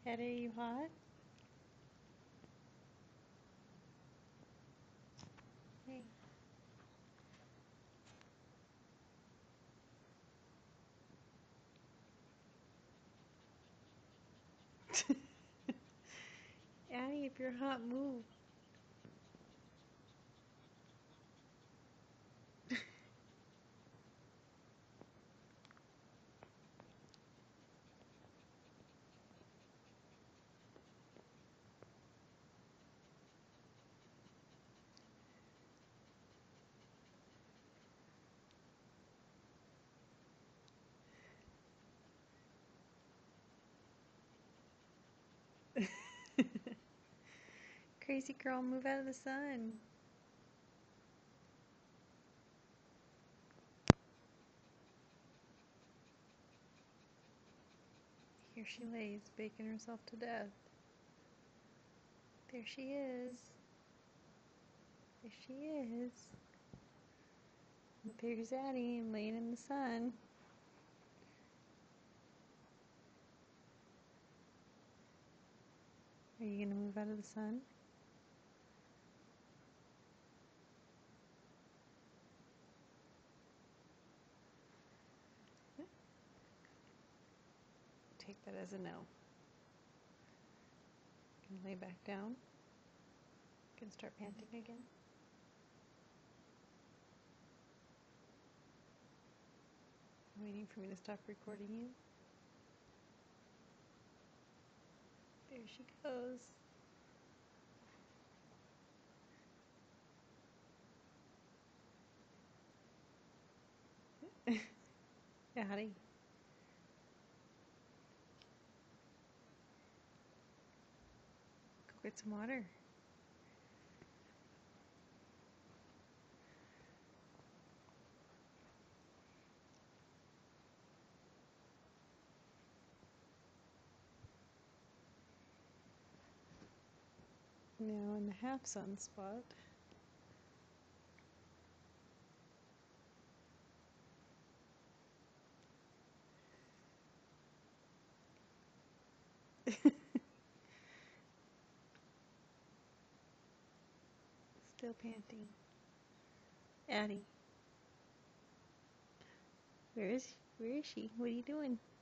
Addie, are you hot? Hey. Addie, if you're hot, move. Crazy girl, move out of the sun. Here she lays, baking herself to death. There she is. There she is. There's Addie laying in the sun. Are you gonna move out of the sun? Take that as a no. Gonna lay back down. Gonna start panting again. Waiting for me to stop recording you. There she goes. Addie. Go get some water. Now in the half sun spot. Still panting. Addie. Where is she? What are you doing?